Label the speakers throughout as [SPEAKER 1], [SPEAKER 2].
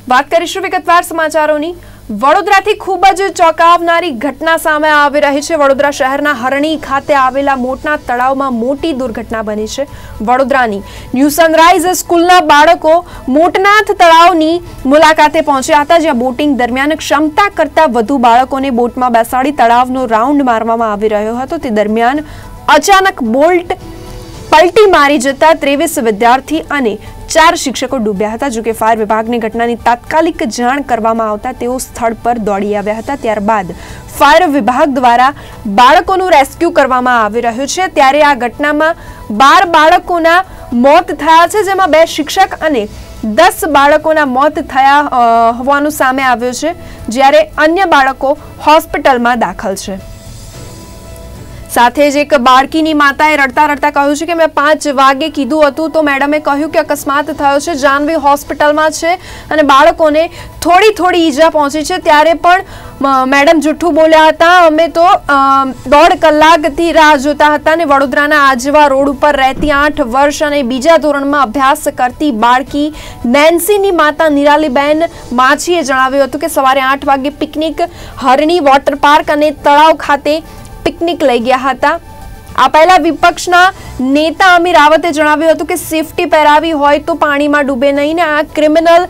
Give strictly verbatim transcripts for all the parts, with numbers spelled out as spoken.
[SPEAKER 1] વાત કરીશું વિગતવાર સમાચારોની। વડોદરાથી ખૂબ જ ચોંકાવનારી ઘટના સામે આવી રહી છે। વડોદરા શહેરના હરણી ખાતે આવેલા મોટના તળાવમાં મોટી દુર્ઘટના બની છે। વડોદરાની ન્યૂ સનરાઈઝ સ્કૂલના બાળકો મોટનાથ તળાવની મુલાકાતે પહોંચ્યા હતા, જ્યાં બોટિંગ દરમિયાન ક્ષમતા કરતા વધુ બાળકોને બોટમાં બેસાડી તળાવનો રાઉન્ડ મારવામાં આવી રહ્યો હતો। તે દરમિયાન અચાનક બોલ્ટ પલટી મારી જતા ત્રેવીસ વિદ્યાર્થી અને ચાર શિક્ષકો ડૂબ્યા હતા। જો કે ફાયર વિભાગની ઘટનાની તાત્કાલિક જાણ કરવામાં આવતા તેઓ સ્થળ પર દોડી આવ્યા હતા। ત્યારબાદ ફાયર વિભાગ દ્વારા બાળકોનું રેસ્ક્યુ કરવામાં આવી રહ્યું છે। ત્યારે આ ઘટનામાં બાર બાળકોના મોત થયા છે, જેમાં બે શિક્ષક અને દસ બાળકોના મોત થયા હોવાનું સામે આવ્યું છે, જ્યારે અન્ય બાળકો હોસ્પિટલમાં દાખલ છે। સાથે જ એક બાળકીની માતાએ રડતા રડતા કહ્યું છે કે મેં પાંચ વાગે કીધું હતું તો મેડમે કહ્યું કે અકસ્માત થયો છે, જાનવી હોસ્પિટલમાં છે અને બાળકોને થોડી થોડી ઈજા પહોંચી છે। ત્યારે પણ મેડમ જૂઠું બોલ્યા હતા। અમે તો દોઢ કલાકથી રાહ જોતા હતા અને વડોદરાના આજવા રોડ ઉપર રહેતી આઠ વર્ષ અને બીજા ધોરણમાં અભ્યાસ કરતી બાળકી નેન્સીની માતા નિરાલીબેન માછીએ જણાવ્યું હતું કે સવારે આઠ વાગે પિકનિક હરણી વોટર પાર્ક અને તળાવ ખાતે પિકનિક લઈ ગયા હતા। આ પહેલા વિપક્ષના નેતા અમીર રાવતે જણાવ્યું હતું કે સેફટી પહેરાવી હોય તો પાણીમાં ડૂબે નહીં ને આ ક્રિમિનલ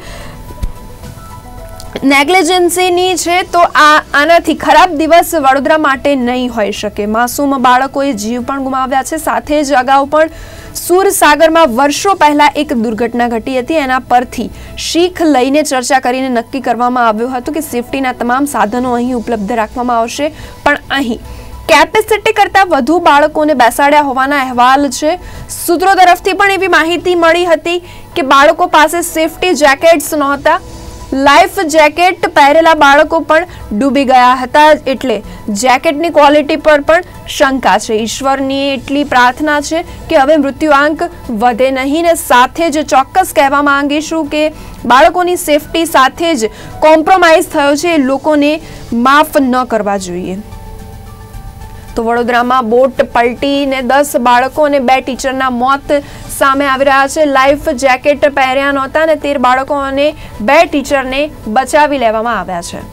[SPEAKER 1] નેગ્લિજન્સીની છે તો આ આનાથી ખરાબ દિવસ વડોદરા માટે નહીં હોઈ શકે। માસૂમ બાળકોએ જીવ પણ ગુમાવ્યા છે। સાથે જ અગાઉ પણ સુરસાગરમાં વર્ષો પહેલા એક દુર્ઘટના ઘટી હતી, એના પરથી શીખ લઈને ચર્ચા કરીને નક્કી કરવામાં આવ્યું હતું કે સેફટીના તમામ સાધનો અહીં ઉપલબ્ધ રાખવામાં આવશે, પણ અહીં કેપેસિટી કરતા વધુ બાળકોને બેસાડ્યા હોવાના અહેવાલ છે। સૂત્રો તરફથી પણ એવી માહિતી મળી હતી કે બાળકો પાસે સેફટી જેકેટ્સ નહોતા, લાઈફ જેકેટ પહેરેલા બાળકો પણ ડૂબી ગયા હતા, એટલે જેકેટની ક્વોલિટી પર પણ શંકા છે। ઈશ્વરની એટલી પ્રાર્થના છે કે હવે મૃત્યુઆંક વધે નહીં ને સાથે જ ચોક્કસ કહેવા માંગીશું કે બાળકોની સેફટી સાથે જ કોમ્પ્રોમાઇઝ થયો છે, એ લોકોને માફ ન કરવા જોઈએ। તો વડોદરામાં બોટ પલટીને દસ બાળકો અને બે ટીચરના મોત સામે આવી રહ્યા છે। લાઈફ જેકેટ પહેર્યા નહોતા અને તેર બાળકો અને બે ટીચરને બચાવી લેવામાં આવ્યા છે।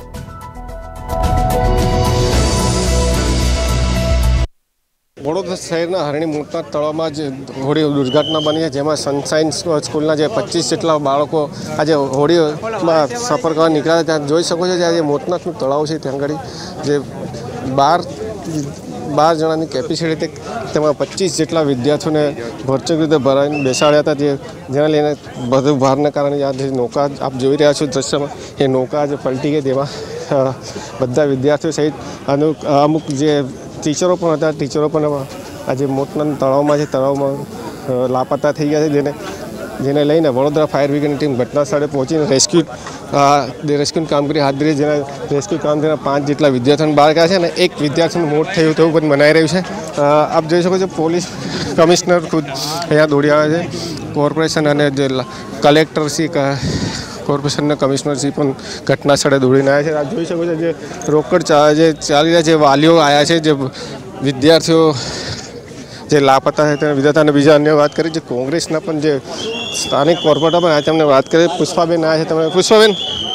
[SPEAKER 2] વડોદરા શહેરના હરણી મોટના તળાવમાં જ હોળી દુર્ઘટના બની છે, જેમાં સનશાઇન સ્કૂલના જે પચીસ જેટલા બાળકો આજે હોળીમાં સફર કરવા નીકળ્યા ત્યાં જોઈ શકો છો જે મોટનાથનું તળાવ છે ત્યાં આગળ જે બાર બાર જણાની કેપેસિટી તેમાં પચીસ જેટલા વિદ્યાર્થીઓને ભરચક રીતે ભરાઈને બેસાડ્યા હતા, જે જેના લઈને બધું ભારને કારણે આ જે નૌકા આપ જોઈ રહ્યા છો દ્રશ્યમાં એ નૌકા જે પલટી ગઈ તેમાં બધા વિદ્યાર્થીઓ સહિત અમુક અમુક જે ટીચરો પણ હતા ટીચરો પણ આજે મોટના તળાવમાં છે તળાવમાં લાપતા થઈ ગયા છે, જેને જેને લઈને વડોદરા ફાયર બ્રિગેડની ટીમ ઘટના સ્થળે પહોંચીને રેસ્ક્યુ રેસ્ક્યુની કામગીરી હાથ ધરી। જેના રેસ્ક્યુ કામગીરીના પાંચ જેટલા વિદ્યાર્થીઓને બહાર કાઢ્યા છે અને એક વિદ્યાર્થીનું મોત થયું તેવું પણ મનાઈ રહ્યું છે। આપ જોઈ શકો છો પોલીસ કમિશનર ખુદ અહીંયા દોડી આવે છે, કોર્પોરેશન અને જે કલેક્ટર શ્રી કોર્પોરેશનના કમિશનરશ્રી પણ ઘટના સ્થળે દોડીને આવ્યા છે। આપ જોઈ શકો છો જે રોકડ જે ચાલી રહ્યા છે, વાલીઓ આવ્યા છે, જે વિદ્યાર્થીઓ જે લાપતા છે તેના વિદ્યાર્થીઓને બીજા અન્ય વાત કરી છે કોંગ્રેસના પણ જે સ્થાનિક કોર્પોરેટર પણ આ તેમને વાત કરી પુષ્પાબેન આ છે તમે પુષ્પાબેન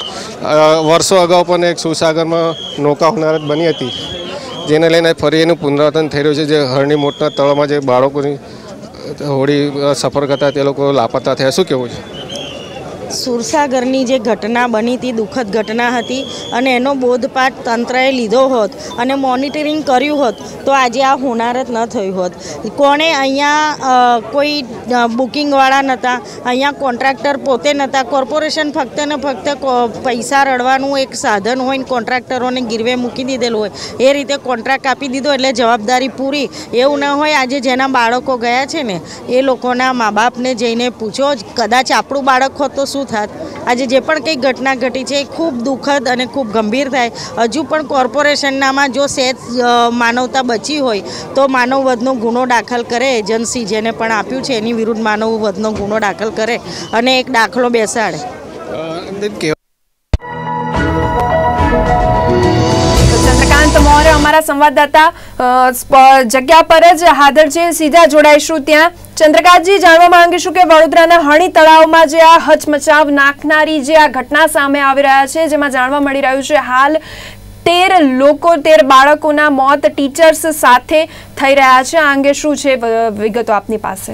[SPEAKER 2] વર્ષો અગાઉ પણ એક સુરસાગરમાં નૌકા હોનારત બની હતી, જેને લઈને ફરી એનું પુનરાવર્તન થઈ રહ્યું છે। જે હરણી મોટના તળાવમાં જે બાળકોની હોળી સફર કરતા તે લોકો લાપતા થયા, શું કહેવું છે?
[SPEAKER 3] સુરસાગરની જે ઘટના બની હતી દુઃખદ ઘટના હતી અને એનો બોધપાઠ તંત્રએ લીધો હોત અને મોનિટરિંગ કર્યું હોત તો આજે આ હોનારત ન થયું હોત। કોણે અહીંયા કોઈ બુકિંગવાળા નહોતા, અહીંયા કોન્ટ્રાક્ટર પોતે નહોતા, કોર્પોરેશન ફક્ત ને ફક્ત પૈસા રડવાનું એક સાધન હોય ને કોન્ટ્રાક્ટરોને ગીરવે મૂકી દીધેલું હોય એ રીતે કોન્ટ્રાક્ટ આપી દીધો એટલે જવાબદારી પૂરી એવું ન હોય। આજે જેના બાળકો ગયા છે ને એ લોકોના મા બાપને જઈને પૂછો, કદાચ આપણું બાળક હોત તો શું થાત। આજે જે પણ કંઈ ઘટના ઘટી છે એ ખૂબ દુઃખદ અને ખૂબ ગંભીર થાય। હજુ પણ કોર્પોરેશનનામાં જો સહેજ માનવતા બચી હોય તો માનવવધનો ગુનો દાખલ કરે, એજન્સી જેને પણ આપ્યું છે એની વિરુદ્ધ માનવવધનો ગુનો દાખલ કરે અને એક દાખલો બેસાડે।
[SPEAKER 1] ચંદ્રકાંત મૌર્ય અમારા સંવાદદાતા જગ્યા પર જ હાજર છે, સીધા જોડાઈશું ત્યાં। ચંદ્રકાંતજી, જાણવા માંગીશું કે વડોદરાના હણી તળાવમાં જે આ હચમચાવ નાખનારી જે આ ઘટના સામે આવી રહ્યા છે, જેમાં જાણવા મળી રહ્યું છે હાલ તેર લોકો તેર બાળકોના મોત ટીચર્સ સાથે થઈ રહ્યા છે, આ અંગે શું છે વિગતો આપની પાસે?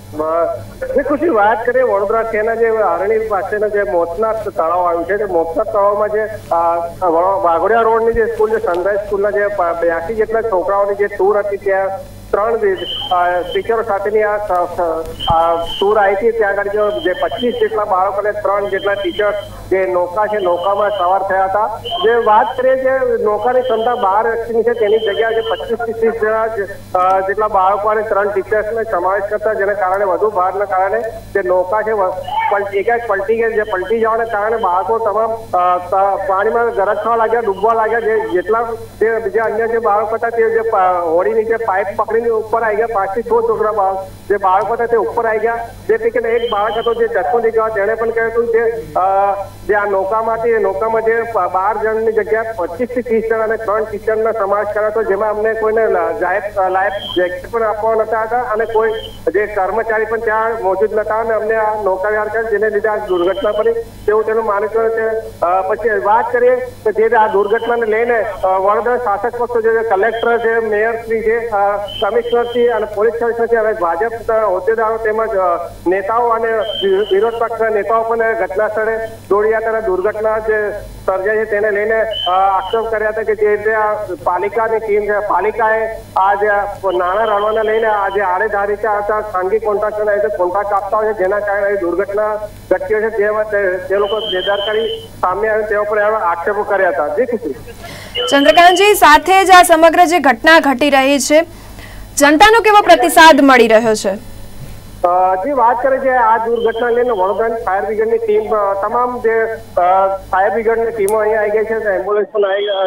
[SPEAKER 4] ખુશી, વાત કરીએ વડોદરા શહેરના જે હરણી પાસેના જે મોતના તળાવ આવ્યું છે, મોતના તળાવમાં જે વાઘોડિયા રોડની જે સ્કૂલ છે, સનરાઈઝ સ્કૂલના જે બ્યાસી જેટલા છોકરાઓની જે ટૂર હતી, ત્યાં ત્રણ ટીચરો સાથેની આ ટૂર આવી હતી. ત્યાં આગળ જે પચીસ જેટલા બાળકો અને ત્રણ જેટલા ટીચર જે નૌકા છે નૌકામાં સવાર થયા હતા. જે વાત કરીએ જે નૌકાની ક્ષમતા બાર વ્યક્તિની છે, તેની જગ્યાએ જે પચીસ થી ત્રીસ જણા જેટલા બાળકો અને ત્રણ ટીચર્સને સમાવેશ કરતા, જેના કારણે વધુ ભારના કારણે જે નૌકા છે એકાએક પલટી ગઈ. જે પલટી જવાને કારણે બાળકો તમામ પાણીમાં ગરકવા લાગ્યા, ડૂબવા લાગ્યા. જે જેટલા જે બીજા અન્ય જે બાળકો હતા તે જે હોડી નીચે પાઇપ પકડી ઉપર આવી ગયા. પાંચ થી છ છોકરા બાળક જે બાળકો હતા તે ઉપર આવી ગયા. જે પૈકી એક બાળક હતો જે ચશ્મો થઈ ગયો, તેણે પણ કહ્યું હતું જે જે આ નૌકામાંથી નૌકામાં જે બાર જણની જગ્યાએ પચીસ થી ત્રીસ જણા અને ત્રણ ટીચરનો સમાવેશ કર્યો હતો, જેમાં અમને કોઈને જાહેર લાયક જેકેટ પણ આપવા નતા હતા અને કોઈ જે કર્મચારી પણ ત્યાં મોજૂદ નતા અને અમને આ નૌકા વ્યવહાર કર્યો, જેને લીધે આ દુર્ઘટના બની તેવું તેનું માનવું છે. પછી વાત કરીએ કે જે આ દુર્ઘટનાને લઈને વડોદરા શાસક પક્ષો જે કલેક્ટર છે, મેયર શ્રી છે, કમિશનરથી અને પોલીસ કમિશનરથી અને ભાજપ હોદ્દેદારો તેમજ નેતાઓ અને વિરોધ પક્ષના નેતાઓ પણ ઘટના સ્થળે દોડ્યા હતા. દુર્ઘટના જે સર્જાઈ છે તેને લઈને આક્ષેપ કર્યા હતા કે જે રીતે આ પાલિકાની ટીમ છે, પાલિકાએ આ જે નાણાં રળવાના લઈને આ જે આડેધારી હતા ખાનગી કોન્ટ્રાક્ટરના રીતે કોન્ટ્રાક્ટ આપતા હોય છે, જેના કારણે દુર્ઘટના ઘટી છે. જે જે લોકો બેદરકારી સામે આવી તેઓ પર આક્ષેપો કર્યા હતા. જી ખુશી.
[SPEAKER 1] ચંદ્રકાંતજી, સાથે જ આ સમગ્ર જે ઘટના ઘટી રહી છે, જનતાનો કેવો પ્રતિસાદ મળી રહ્યો છે?
[SPEAKER 4] જે વાત કરે છે આ દુર્ઘટના લઈને વડોદરાની ફાયર બ્રિગેડની ટીમ, તમામ જે ફાયર બ્રિગેડની ટીમો અહીંયા આવી ગઈ છે, એમ્બ્યુલન્સ પણ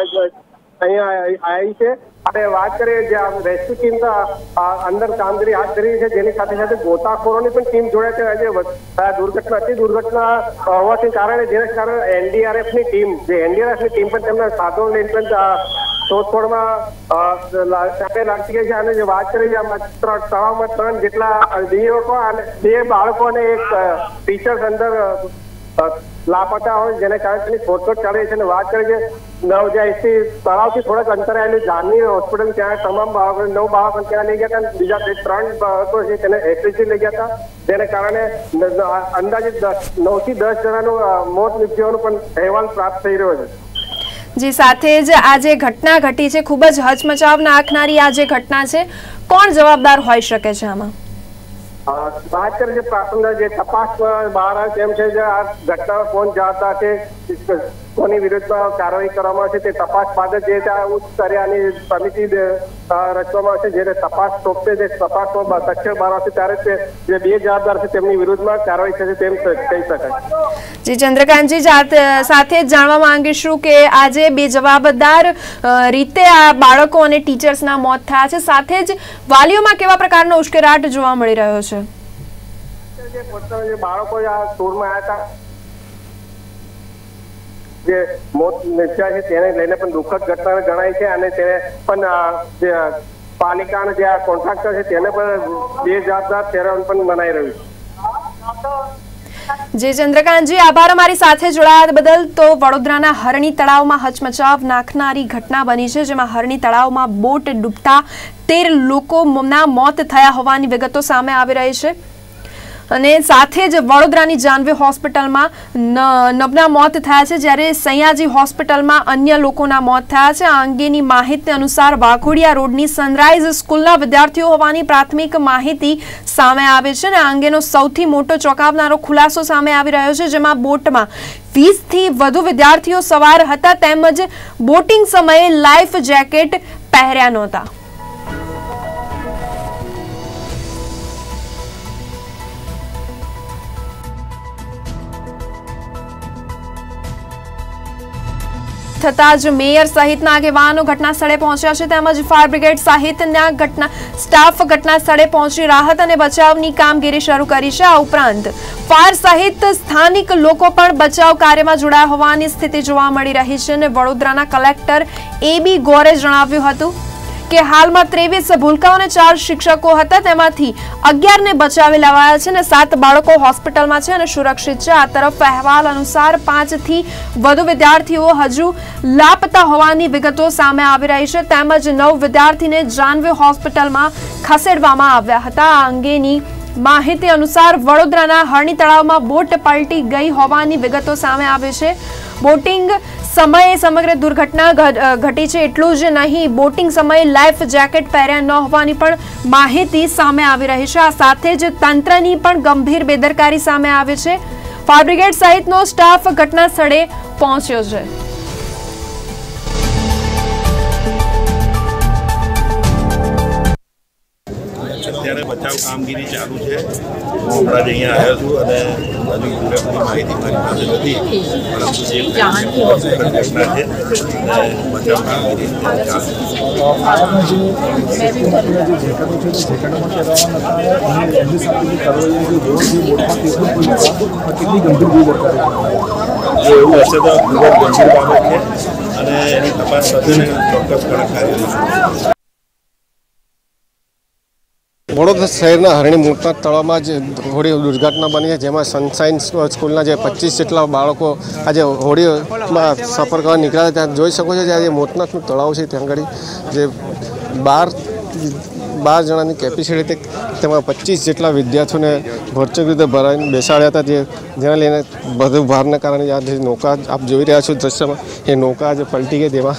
[SPEAKER 4] અહીંયા આવી છે. અને વાત કરીએ જે રેસ્ક્યુ ટીમ અંદર કામગીરી હાથ ધરી છે, જેની સાથે સાથે ગોતાખોરોની પણ ટીમ જોડાય છે. આજે દુર્ઘટના અતિ દુર્ઘટના હોવાથી કારણે જેના કારણે એનડીઆરએફની ટીમ જે એનડીઆરએફની ટીમ પણ તેમના સાધનો લઈને પણ શોધખોળમાં લાગી ગઈ છે. અને જે વાત કરી તળાવમાં ત્રણ જેટલા યુવકો અને બે બાળકો અને એક ટીચર્સ અંદર લાપતા હોય, જેને કારણે તેની શોધખોળ ચાલી રહી છે. અને વાત કરી છે નવજાયથી તળાવથી થોડાક અંતરે આવેલી જાનવી હોસ્પિટલ, ત્યાં તમામ બાળકો નવ બાળકો ત્યાં લઈ ગયા હતા. બીજા બે ત્રણ બાળકો છે તેને એસએસજી લઈ ગયા હતા, જેને કારણે અંદાજિત નવ થી દસ જણાનું મોત નીપજવાનો પણ અહેવાલ પ્રાપ્ત થઈ રહ્યો છે.
[SPEAKER 1] જી, સાથે જ આ જે ઘટના ઘટી છે, ખૂબ જ હચમચાવ નાખનારી આ જે ઘટના છે, કોણ જવાબદાર હોઈ શકે છે આમાં?
[SPEAKER 4] વાત કરીએ જે પ્રાથમિક જે તપાસ બહાર આવે તેમ છે, જે આ ઘટના કોણ જવાબદાર છે, કોની વિરુદ્ધમાં કાર્યવાહી કરવામાં આવશે તે તપાસ બાદ જે ઉચ્ચ સ્તરીયની સમિતિ રચવામાં આવશે, જે તપાસ સોંપશે. જે તપાસમાં તથ્ય બહાર આવશે ત્યારે જે બે જવાબદાર છે તેમની વિરુદ્ધમાં કાર્યવાહી થશે તેમ કહી શકાય.
[SPEAKER 1] જી ચંદ્રકાંતજી, સાથે જ જાણવા માંગીશું કે આજે બે જવાબદાર રીતે આ બાળકો અને ટીચર્સના મોત થયા છે, સાથે જ વાલીઓમાં કેવા પ્રકારનો ઉશ્કેરાટ જોવા મળી રહ્યો છે?
[SPEAKER 4] જે બાળકો આ ટૂરમાં આવ્યા હતા જે મોત નિપજ્યા છે તેને લઈને પણ દુઃખદ ઘટના ગણાય છે. અને તેને પણ જે પાલિકાના જે આ કોન્ટ્રાક્ટર છે તેને પણ બે જવાબદાર ઠેરવવાનું પણ મનાઈ રહ્યું છે.
[SPEAKER 1] જી ચંદ્રકાંતજી, આભાર અમારી સાથે જોડાયા બદલ. તો વડોદરાના હરણી તળાવમાં હચમચાવ નાખનારી ઘટના બની છે, જેમાં હરણી તળાવમાં બોટ ડૂબતા તેર લોકોના મોત થયા હોવાની વિગતો સામે આવી રહી છે. અને સાથે જ વડોદરાની જાનવી હોસ્પિટલમાં નવના મોત થયા છે, જ્યારે સયાજી હોસ્પિટલમાં અન્ય લોકોના મોત થયા છે. આ અંગેની માહિતી અનુસાર વાઘોડિયા રોડની સનરાઈઝ સ્કૂલના વિદ્યાર્થીઓ હોવાની પ્રાથમિક માહિતી સામે આવે છે. અને આ અંગેનો સૌથી મોટો ચોંકાવનારો ખુલાસો સામે આવી રહ્યો છે, જેમાં બોટમાં વીસ થી વધુ વિદ્યાર્થીઓ સવાર હતા, તેમજ બોટિંગ સમયે લાઈફ જેકેટ પહેર્યા નહોતા. થતાં જ મેયર સહિતના આગેવાનો ઘટના સ્થળે પહોંચ્યા છે, તેમજ ફાયર બ્રિગેડ સહિતના ઘટના સ્ટાફ ઘટના સ્થળે પહોંચી રાહત અને બચાવની કામગીરી શરૂ કરી છે. આ ઉપરાંત ફાયર સહિત સ્થાનિક લોકો પણ બચાવ કાર્યમાં જોડાયા હોવાની સ્થિતિ જોવા મળી રહી છે. અને વડોદરાના કલેક્ટર એ બી ગોરે જણાવ્યું હતું કે હાલમાં ત્રેવીસ ભૂલકાઓ અને ચાર શિક્ષકો હતા, તેમાંથી અગિયાર ને બચાવી લેવાયા છે અને સાત બાળકો હોસ્પિટલમાં છે અને સુરક્ષિત છે। આ તરફ અહેવાલ અનુસાર પાંચ થી વધુ વિદ્યાર્થીઓ હજુ લાપતા હોવાની વિગતો સામે આવી રહી છે, તેમજ નવ વિદ્યાર્થીને જાનવી હોસ્પિટલમાં ખસેડવામાં આવ્યા હતા। આ અંગેની માહિતી અનુસાર વડોદરાના હરણી તળાવમાં બોટ પલટી ગઈ હોવાની વિગતો સામે આવી છે। બોટિંગ સમયે સમગ્ર દુર્ઘટના ઘટી છે। એટલું જ નહીં, બોટિંગ સમયે લાઈફ જેકેટ પહેર્યા ન હોવાની પણ માહિતી સામે આવી રહી છે। આ સાથે જ તંત્રની પણ ગંભીર બેદરકારી સામે આવી છે। ફાયર બ્રિગેડ સહિતનો સ્ટાફ ઘટના સ્થળે પહોંચ્યો છે।
[SPEAKER 5] અત્યારે બચાવ કામગીરી ચાલુ છે। હું હમણાં જ અહીંયા આવ્યો છું અને હજુ પૂરેપૂરી માહિતી મારી પાસે નથી, પરંતુ જે ઘટના છે અને બચાવ કામગીરી એવું હશે તો ખૂબ જ ગંભીર બાબત છે અને એની તપાસ થશે ને ચોક્કસ કડક કાર્યવાહી।
[SPEAKER 2] વડોદરા શહેરના હરણી મોટા તળાવમાં જ હોળી દુર્ઘટના બની છે, જેમાં સનશાઇન સ્કૂલના જે પચીસ જેટલા બાળકો આજે હોળીમાં સફર કરવા નીકળ્યા ત્યાં જોઈ શકો છો. જે મોતનાથનું તળાવ છે ત્યાં આગળ જે બાર બાર જણાની કેપેસિટી તેમાં પચીસ જેટલા વિદ્યાર્થીઓને ભરચક રીતે ભરાઈને બેસાડ્યા હતા, જે જેના લઈને બધું ભારના કારણે આ જે નૌકા આપ જોઈ રહ્યા છો દ્રશ્યમાં, એ નૌકા જે પલટી ગઈ તેમાં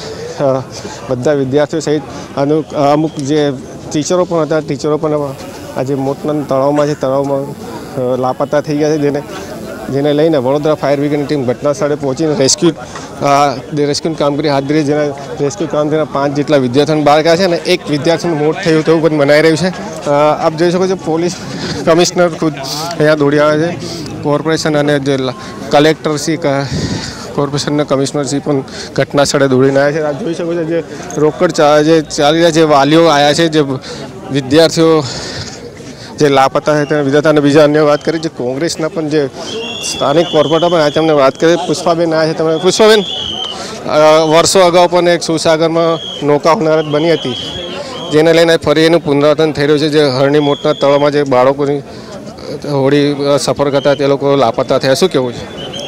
[SPEAKER 2] બધા વિદ્યાર્થીઓ સહિત અમુક જે ટીચરો પણ હતા, ટીચરો પણ આજે મોતના તળાવમાં છે તળાવમાં લાપતા થઈ ગયા છે, જેને જેને લઈને વડોદરા ફાયર બ્રિગેડની ટીમ ઘટના સ્થળે પહોંચીને રેસ્ક્યુ રેસ્ક્યુની કામગીરી હાથ ધરી, જેના રેસ્ક્યુ કામગીરીના પાંચ જેટલા વિદ્યાર્થીઓને બહાર કાઢ્યા છે અને એક વિદ્યાર્થીનું મોત થયું તેવું પણ મનાઈ રહ્યું છે. આપ જોઈ શકો છો પોલીસ કમિશનર ખુદ અહીંયા દોડી આવે છે, કોર્પોરેશન અને જે કલેક્ટરશ્રી કોર્પોરેશનના કમિશનરશ્રી પણ ઘટના સ્થળે દોડીને આવ્યા છે. આપ જોઈ શકો છો જે રોકડ જે ચાલી રહ્યા છે, વાલીઓ આવ્યા છે, જે વિદ્યાર્થીઓ જે લાપતા છે તેના વિધાતા અને બીજા અન્ય વાત કરી, જે કોંગ્રેસના પણ જે સ્થાનિક કોર્પોરેટર પણ આજે અમને વાત કરી. પુષ્પાબેન આવ્યા છે. તમે પુષ્પાબેન, વર્ષો અગાઉ પણ એક સુસાગરમાં નૌકા હોનારત બની હતી, જેને લઈને ફરી એનું પુનરાવર્તન થઈ રહ્યું છે. જે હરણી મોટના તળાવમાં જે બાળકોની હોળી સફર કરતા તે લોકો લાપતા થયા, શું કહેવું છે?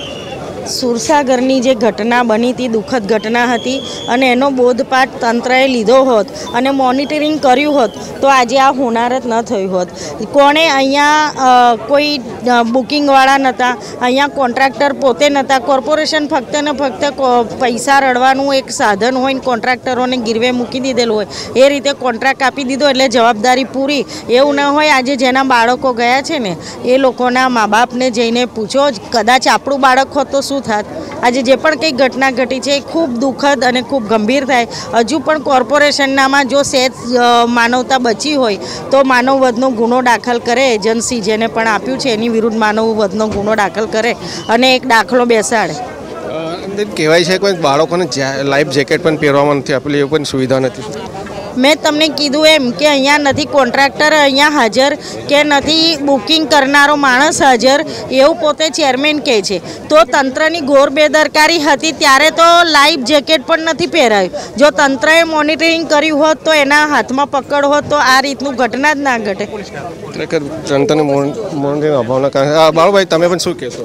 [SPEAKER 3] સુરસાગરની જે ઘટના બની હતી દુઃખદ ઘટના હતી અને એનો બોધપાઠ તંત્રએ લીધો હોત અને મોનિટરિંગ કર્યું હોત તો આજે આ હોનારત ન થયું હોત. કોણે અહીંયા કોઈ બુકિંગવાળા નહોતા, અહીંયા કોન્ટ્રાક્ટર પોતે નહોતા, કોર્પોરેશન ફક્ત ને ફક્ત પૈસા રડવાનું એક સાધન હોય ને કોન્ટ્રાક્ટરોને ગીરવે મૂકી દીધેલું હોય, એ રીતે કોન્ટ્રાક્ટ આપી દીધો એટલે જવાબદારી પૂરી એવું ન હોય. આજે જેના બાળકો ગયા છે ને એ લોકોના મા બાપને જઈને પૂછો, કદાચ આપણું બાળક હોત તો શું થાત. આજે જે પણ કંઈ ઘટના ઘટી છે એ ખૂબ દુઃખદ અને ખૂબ ગંભીર થાય. હજુ પણ કોર્પોરેશનનામાં જો સહેજ માનવતા બચી હોય તો માનવવધનો ગુનો દાખલ કરે, એજન્સી જેને પણ આપ્યું છે એની વિરુદ્ધ માનવવધનો ગુનો દાખલ કરે અને એક દાખલો બેસાડે.
[SPEAKER 2] કહેવાય છે કોઈ બાળકોને લાઈફ જેકેટ પણ પહેરવામાં નથી આપેલી, એ પણ સુવિધા નથી.
[SPEAKER 3] મેં તમને કીધું એમ કે અહીંયા નથી કોન્ટ્રાક્ટર અહીંયા હાજર કે નથી બુકિંગ કરનારો માણસ હાજર, એવું પોતે ચેરમેન કહે છે. તો તંત્રની ઘોર બેદરકારી હતી ત્યારે તો લાઈફ જેકેટ પણ નથી પહેરાયું. જો તંત્રએ મોનિટરિંગ કર્યું હોત તો એના હાથમાં પકડ હોત તો આ રીતનું ઘટના જ ના ઘટે.
[SPEAKER 2] ખરેખર તંત્રની મોનિટરિંગ અભાવના કારણે. બાળુભાઈ, તમે પણ શું કહેશો?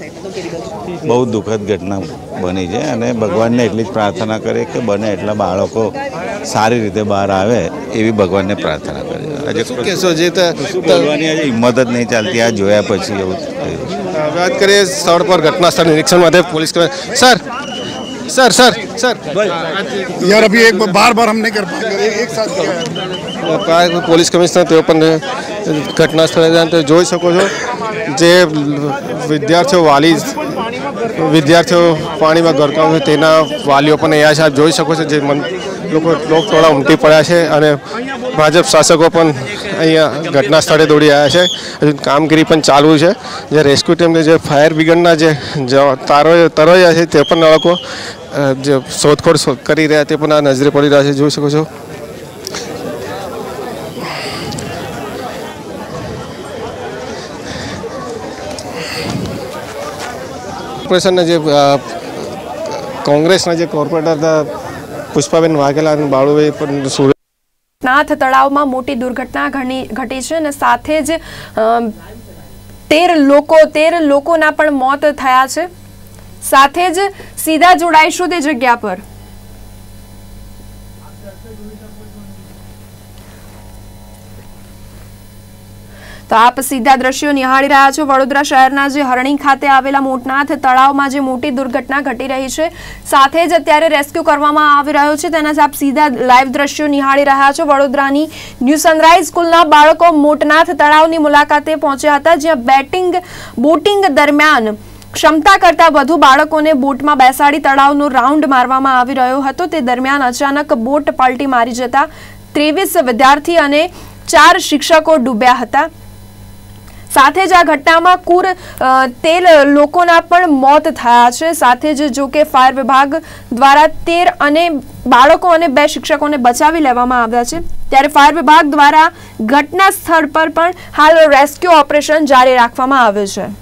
[SPEAKER 6] બહુ દુઃખદ ઘટના બની છે અને ભગવાનને એટલી જ પ્રાર્થના કરે કે બને એટલા બાળકો સારી રીતે બહાર આવે એવી ભગવાનને પ્રાર્થના કરે. આજે
[SPEAKER 2] શું કહેશો? જે
[SPEAKER 6] બોલવાની આજે હિંમત જ નહીં ચાલતી આ જોયા પછી એવું થયું.
[SPEAKER 2] વાત કરીએ સ્થળ પર ઘટના સ્થળ નિરીક્ષણ માટે police sir sir sir sir
[SPEAKER 7] यार अभी एक बार बार हम नहीं कर पाएंगे, एक साथ
[SPEAKER 2] પોલીસ કમિશનર તેઓ પણ ઘટના સ્થળે જોઈ શકો છો. જે વિદ્યાર્થીઓ વાલી વિદ્યાર્થીઓ પાણીમાં ગરકાવ છે તેના વાલીઓ પણ અહીંયા છે. આપ જોઈ શકો છો જે લોકો લોક ટોળા ઉમટી પડ્યા છે અને ભાજપ શાસકો પણ અહીંયા ઘટના સ્થળે દોડી આવ્યા છે. હજુ કામગીરી પણ ચાલુ છે. જે રેસ્ક્યુ ટીમને જે ફાયર બ્રિગેડના જે તારો તરવૈયા છે તે પણ લોકો જે શોધખોળ કરી રહ્યા તે પણ આ નજરે પડી રહ્યા છે, જોઈ શકો છો. કોર્પોરેશનના જે કોંગ્રેસના જે કોર્પોરેટર હતા પુષ્પાબેન વાઘેલા અને બાળુભાઈ પણ સુરત
[SPEAKER 1] મોટનાથ તળાવમાં મોટી દુર્ઘટના ઘણી ઘટી છે અને સાથે જ તેર લોકો તેર લોકોના પણ મોત થયા છે। સાથે જ સીધા જોડાઈશું તે જગ્યા પર। તો આપ સીધા દ્રશ્યો નિહાળી રહ્યા છો વડોદરા શહેરના જે હરણી ખાતે આવેલા મોટનાથ તળાવમાં જે મોટી દુર્ઘટના ઘટી રહી છે, સાથે જ અત્યારે રેસ્ક્યુ કરવામાં આવી રહ્યો છે તેના આપ સીધા લાઈવ દ્રશ્યો નિહાળી રહ્યા છો। વડોદરાની ન્યૂ સનરાઈઝ સ્કૂલના બાળકો મોટનાથ તળાવની મુલાકાતે પહોંચ્યા હતા, જ્યાં બેટિંગ બોટિંગ દરમિયાન ક્ષમતા કરતા વધુ બાળકોને બોટમાં બેસાડી તળાવનો રાઉન્ડ મારવામાં આવી રહ્યો હતો। તે દરમિયાન અચાનક બોટ પલટી મારી જતા ત્રેવીસ વિદ્યાર્થી અને ચાર શિક્ષકો ડૂબ્યા હતા। સાથે જ આ ઘટનામાં કુલ તેર લોકોના પણ મોત થયા છે। સાથે જ જો કે ફાયર વિભાગ દ્વારા તેર અને બાળકો અને બે શિક્ષકોને બચાવી લેવામાં આવ્યા છે, ત્યારે ફાયર વિભાગ દ્વારા ઘટના સ્થળ પર પણ હાલ રેસ્ક્યુ ઓપરેશન જારી રાખવામાં આવ્યું છે।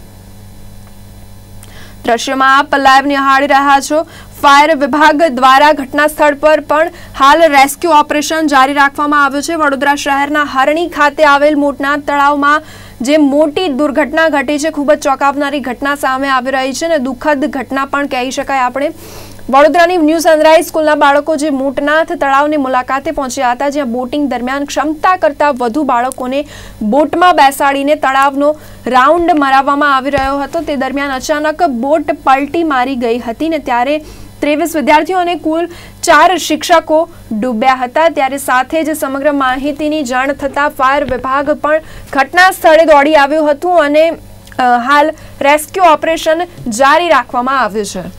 [SPEAKER 1] દ્રશ્યમાં આપ લાઈવ નિહાળી રહ્યા છો। ફાયર વિભાગ દ્વારા ઘટના સ્થળ પર પણ હાલ રેસ્ક્યુ ઓપરેશન જારી રાખવામાં આવ્યું છે। વડોદરા શહેરના હરણી ખાતે આવેલ મોટનાથ તળાવમાં જે મોટી દુર્ઘટના ઘટી છે, ખૂબ જ ચોંકાવનારી ઘટના સામે આવી રહી છે અને દુઃખદ ઘટના પણ કહી શકાય આપણે। વડોદરાની ન્યૂ સનરાઈઝ સ્કૂલના બાળકો જે મોટનાથ તળાવની મુલાકાતે પહોંચ્યા હતા, જ્યાં બોટિંગ દરમિયાન ક્ષમતા કરતાં વધુ બાળકોને બોટમાં બેસાડીને તળાવનો રાઉન્ડ મરાવવામાં આવી રહ્યો હતો। તે દરમિયાન અચાનક બોટ પલટી મારી ગઈ હતી ને ત્યારે ત્રેવીસ વિદ્યાર્થીઓ અને કુલ ચાર શિક્ષકો ડૂબ્યા હતા। ત્યારે સાથે જ સમગ્ર માહિતીની જાણ થતાં ફાયર વિભાગ પણ ઘટના સ્થળે દોડી આવ્યું હતું અને હાલ રેસ્ક્યુ ઓપરેશન જારી રાખવામાં આવ્યું છે।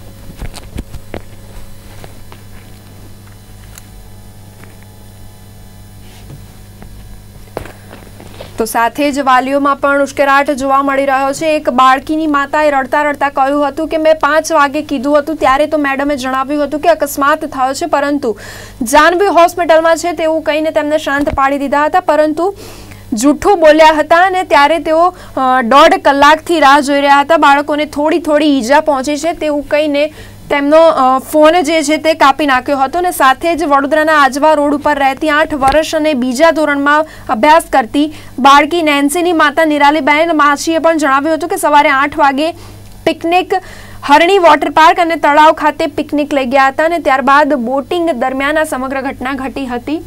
[SPEAKER 1] તો સાથે જ વાલીઓમાં પણ ઉશ્કેરાટ જોવા મળી રહ્યો છે। એક બાળકીની માતાએ રડતા રડતા કહ્યું હતું કે મેં પાંચ વાગે કીધું હતું, ત્યારે તો મેડમે જણાવ્યું હતું કે અકસ્માત થયો છે, પરંતુ જાનવી હોસ્પિટલમાં છે તેવું કહીને તેમને શાંત પાડી દીધા હતા, પરંતુ જૂઠું બોલ્યા હતા અને ત્યારે તેઓ દોઢ કલાકથી રાહ જોઈ રહ્યા હતા। બાળકોને થોડી થોડી ઈજા પહોંચી છે તેવું કહીને તેમનો ફોન જે છે તે કાપી નાખ્યો હતો અને સાથે જ વડોદરાના આજવા રોડ ઉપર રહેતી આઠ વર્ષ અને બીજા ધોરણમાં અભ્યાસ કરતી બાળકી નેન્સીની માતા નિરાલીબેન માછીએ પણ જણાવ્યું હતું કે સવારે આઠ વાગે પિકનિક હરણી વોટર પાર્ક અને તળાવ ખાતે પિકનિક લઈ ગયા હતા અને ત્યારબાદ બોટિંગ દરમિયાન આ સમગ્ર ઘટના ઘટી હતી।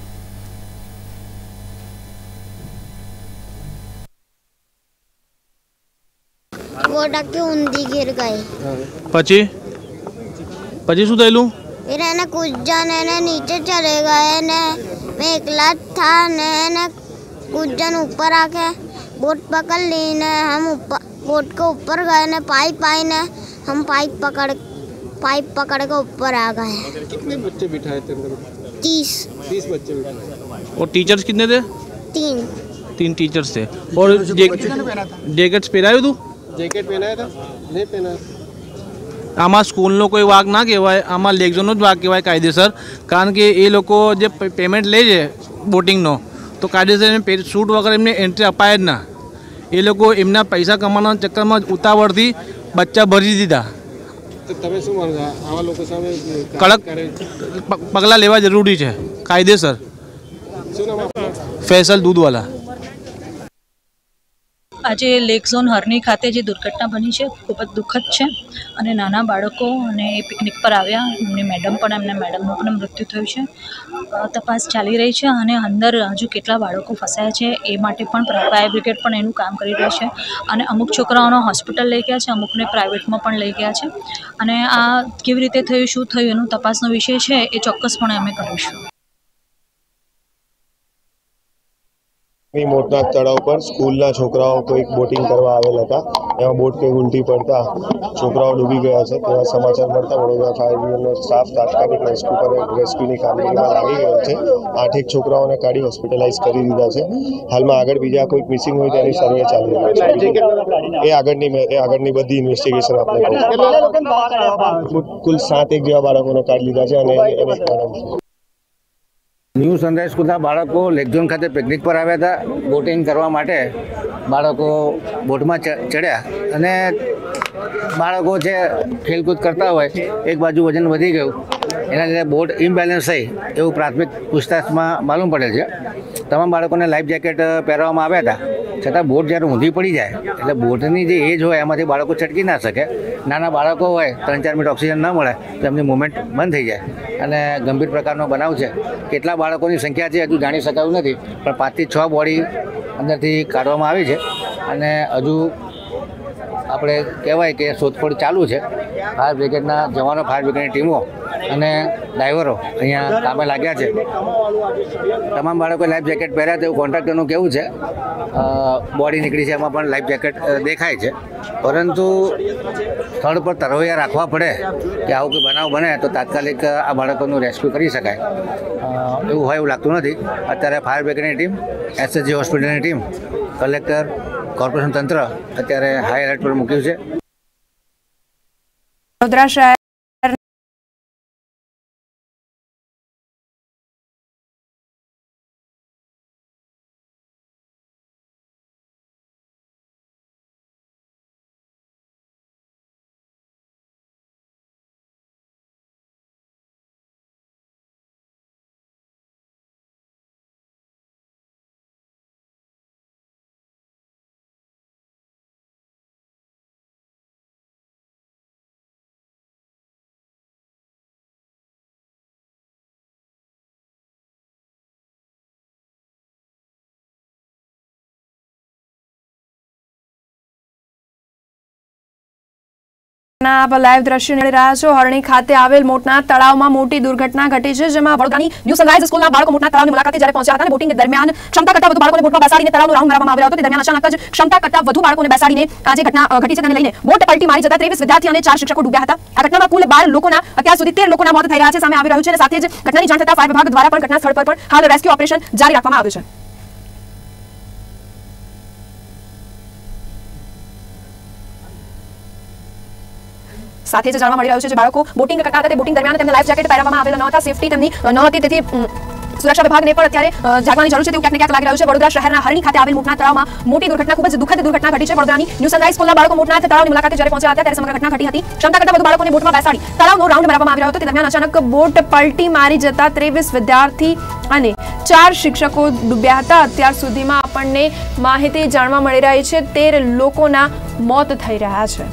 [SPEAKER 8] બોટ આખી ઊંધી ગીર ગઈ।
[SPEAKER 9] પછી પછી શું થયેલું?
[SPEAKER 8] फिर એને કૂદજા ને એને નીચે ચले गए ने मैं एकला था ने ने कूदजन ऊपर आके बोट पकड़ ली ने हम ऊपर बोट के ऊपर गए ने पाइप आई ने हम पाइप पकड़ पाइप पकड़ के ऊपर आ गए।
[SPEAKER 2] कितने बच्चे बिठाए थे अंदर?
[SPEAKER 8] तीस
[SPEAKER 2] तीस बच्चे बिठाए।
[SPEAKER 9] और टीचर्स कितने थे?
[SPEAKER 8] तीन
[SPEAKER 9] तीन टीचर्स थे। और जैकेट्स पहनाયું તું?
[SPEAKER 2] जैकेट पहनाया था? नहीं पहना।
[SPEAKER 9] આમાં સ્કૂલનો કોઈ વાંક ના કહેવાય, આમાં લેકઝોનનો જ વાંક કહેવાય કાયદેસર, કારણ કે એ લોકો જે પેમેન્ટ લે છે બોટિંગનો, તો કાયદેસર શૂટ વગર એમને એન્ટ્રી અપાય જ ના। એ લોકો એમના પૈસા કમાવાના ચક્કરમાં ઉતાવળથી બચ્ચા ભરી દીધા।
[SPEAKER 2] તો તમે શું માનો છો આવા લોકો સામે
[SPEAKER 9] કડક પગલાં લેવા જરૂરી છે કાયદેસર।
[SPEAKER 2] શું નામ આપનું?
[SPEAKER 9] ફૈસલ દૂધવાલા।
[SPEAKER 10] આજે લેક ઝોન હરણી ખાતે જે દુર્ઘટના બની છે ખૂબ જ દુઃખદ છે અને નાના બાળકો અને એ પિકનિક પર આવ્યા, એમની મેડમ પણ એમના મેડમનું પણ મૃત્યુ થયું છે। તપાસ ચાલી રહી છે અને અંદર હજુ કેટલા બાળકો ફસાયા છે એ માટે પણ ફાયર બ્રિગેડ પણ એનું કામ કરી રહ્યું છે અને અમુક છોકરાઓનો હોસ્પિટલ લઈ ગયા છે, અમુકને પ્રાઇવેટમાં પણ લઈ ગયા છે અને આ કેવી રીતે થયું, શું થયું એનું તપાસનો વિષય છે એ ચોક્કસપણે અમે કરીશું।
[SPEAKER 11] મોટનાથ તળાવ પર સ્કૂલના છોકરાઓ કોઈક બોટિંગ કરવા આવેલ હતા, એમાં બોટ કંઈ ઉલટી પડતા છોકરાઓ ડૂબી ગયા છે તેવા સમાચાર મળતા વડોદરા ફાયર બ્રિગેડનો સ્ટાફ તાત્કાલિક રેસ્ક્યુ પર રેસ્ક્યુની કામગીરીમાં લાગી ગયો છે। આઠેક છોકરાઓને કાઢી હોસ્પિટલાઇઝ કરી દીધા છે। હાલમાં આગળ બીજા કોઈક મિસિંગ હોય તેની સર્વે ચાલી રહ્યો છે। એ આગળની એ આગળની બધી ઇન્વેસ્ટિગેશન આપણે કરીશું। કુલ સાત એક જેવા બાળકોને કાઢી લીધા છે અને એને
[SPEAKER 12] ન્યૂ સનરાઈઝ સ્કૂલના બાળકો લેકઝોન ખાતે પિકનિક પર આવ્યા હતા। બોટિંગ કરવા માટે બાળકો બોટમાં ચડ્યા અને બાળકો છે ખેલકૂદ કરતા હોય, એક બાજુ વજન વધી ગયું એના લીધે બોટ ઇમ્બેલેન્સ થઈ એવું પ્રાથમિક પૂછતાછમાં માલુમ પડેલ છે. તમામ બાળકોને લાઈફ જેકેટ પહેરવામાં આવ્યા હતા, છતાં બોટ જ્યારે ઊંધી પડી જાય એટલે બોટની જે એજ હોય એમાંથી બાળકો છટકી ના શકે. નાના બાળકો હોય, ત્રણ ચાર મિનિટ ઓક્સિજન ન મળે તો એમની મુવમેન્ટ બંધ થઈ જાય અને ગંભીર પ્રકારનો બનાવ છે. કેટલા બાળકોની સંખ્યા છે હજુ જાણી શકાયું નથી, પણ પાંચથી છ બોડી અંદરથી કાઢવામાં આવી છે અને હજુ આપણે કહેવાય કે શોધખોળ ચાલુ છે. ફાયર બ્રિગેડના જવાનો, ફાયર બ્રિગેડની ટીમો અને ડ્રાઈવરો અહીંયા કામે લાગ્યા છે. તમામ બાળકોએ લાઈફ જેકેટ પહેર્યા તેવું કોન્ટ્રાક્ટરનું કહેવું છે. બોડી નીકળી છે એમાં પણ લાઈફ જેકેટ દેખાય છે, પરંતુ સ્થળ પર તરવૈયા રાખવા પડે કે આવું કોઈ બનાવ બને તો તાત્કાલિક આ બાળકોનું રેસ્ક્યુ કરી શકાય એવું હોય એવું લાગતું નથી. અત્યારે ફાયર બ્રિગેડની ટીમ, એસએસજી હોસ્પિટલની ટીમ, કલેક્ટર, કોર્પોરેશન તંત્ર અત્યારે હાઈ એલર્ટ પર મૂક્યું છે.
[SPEAKER 1] વડોદરા શહેર લાઈવ દ્રશ્યો મળી રહ્યા છો. હરણી ખાતે આવેલ મોટના તળાવમાં મોટી દુર્ઘટના ઘટી છે, જેમાં વડોદરાની ન્યૂ સનરાઈઝ સ્કૂલના બાળકો મોટના તળાવની મુલાકાતે જ્યારે પહોંચ્યા હતા અને બોટિંગ દરમિયાન ક્ષમતા કરતાં વધુ બાળકોને બોટમાં બેસાડીને તળાવનો રાઉન્ડ મારવામાં આવ્યો હતો. તે દરમિયાન અચાનક જ ક્ષમતા કરતાં વધુ બાળકોને બેસાડીને આ જે ઘટના ઘટી છે તેને લઈને બોટ પલટી મારી જતા ત્રેવીસ વિદ્યાર્થી અને ચાર શિક્ષકો ડૂબ્યા હતા. આ ઘટનામાં કુલ બાર લોકોના અત્યાર સુધી તેર લોકોના મોત થઈ રહ્યા છે સામે આવી રહ્યું છે અને સાથે જ ઘટનાની જાણ થતાં ફાયર વિભાગ દ્વારા પણ ઘટના સ્થળ પર પણ હાલ રેસ્ક્યુ ઓપરેશન જારી રાખવામાં આવ્યું છે. સાથે જ જાણવા મળી રહ્યું છે કે બાળકો બોટિંગ કરતા હતા તે બોટિંગ દરમિયાન તેમને લાઈફ જેકેટ પહેરવામાં આવેલા ન હતા, સેફટી તેમની ન હતી, તેથી સુરક્ષા વિભાગને પણ અત્યારે જાગવાની જરૂર છે તેવું ક્યાંક ને ક્યાંક લાગી રહ્યું છે. વડોદરા શહેરના હરણી ખાતે આવેલ મોટના તળાવમાં મોટી દુર્ઘટના, ખૂબ જ દુઃખદ દુર્ઘટના ઘટી છે. વડોદરાની ન્યૂ સનરાઈઝ સ્કૂલના બાળકો મોટના તળાવની મુલાકાતે જ્યારે પહોંચ્યા હતા ત્યારે સમગ્ર ઘટના ઘટી હતી. ક્ષમતા કરતાં વધુ બાળકોને બોટમાં બેસાડી તળાવનો રાઉન્ડ મારવામાં આવી રહ્યો હતો. તે દરમિયાન અચાનક બોટ પલટી મારી જતા ત્રેવીસ વિદ્યાર્થી અને ચાર શિક્ષકો ડૂબ્યા હતા. અત્યાર સુધીમાં આપણને માહિતી જાણવા મળી રહી છે તેર લોકોના મોત થઈ રહ્યા છે.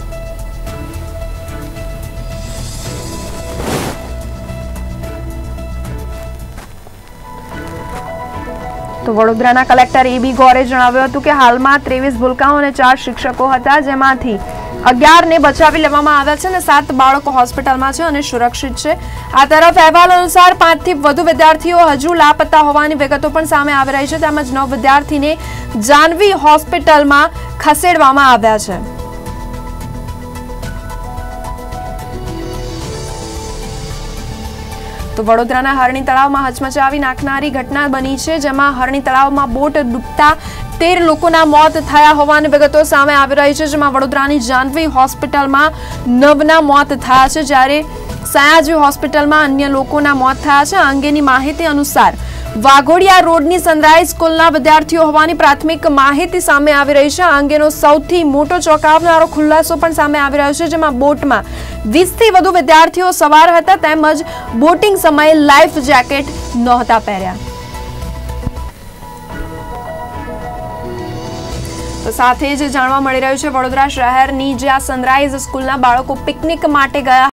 [SPEAKER 1] તો વડોદરાના કલેક્ટર એ બી ગોરે જણાવ્યું હતું કે હાલમાં ત્રેવીસ ભૂલકાઓ અને ચાર શિક્ષકો હતા, જેમાંથી અગિયાર ને બચાવી લેવામાં આવ્યા છે અને સાત બાળકો હોસ્પિટલમાં છે અને સુરક્ષિત છે. આ તરફ અહેવાલ અનુસાર પાંચ થી વધુ વિદ્યાર્થીઓ હજુ લાપતા હોવાની વિગતો પણ સામે આવી રહી છે. તેમજ નવ વિદ્યાર્થીને જાનવી હોસ્પિટલમાં ખસેડવામાં આવ્યા છે. તો વડોદરાના હરણી તળાવમાં હચમચાવી નાખનારી ઘટના બની છે, જેમાં હરણી તળાવમાં બોટ ડૂબતા તેર લોકોના મોત થયા હોવાની વિગતો સામે આવી રહી છે, જેમાં વડોદરાની જાનવી હોસ્પિટલમાં નવના મોત થયા છે, જ્યારે સયાજી હોસ્પિટલમાં અન્ય લોકોના મોત થયા છે. આ અંગેની માહિતી અનુસાર વાઘોડિયા રોડની સનરાઈઝ સ્કૂલના વિદ્યાર્થીઓ હોવાની પ્રાથમિક માહિતી સામે આવી રહી છે. આ અંગેનો સૌથી મોટો ચોંકાવનારો ખુલાસો પણ સામે આવી રહ્યો છે, જેમાં બોટમાં વીસ થી વધુ વિદ્યાર્થીઓ સવાર હતા, તેમજ બોટિંગ સમયે લાઈફ જેકેટ નહોતા પહેર્યા. તો સાથે જ જાણવા મળી રહ્યું છે વડોદરા શહેરની જે આ સનરાઈઝ સ્કૂલના બાળકો પિકનિક માટે ગયા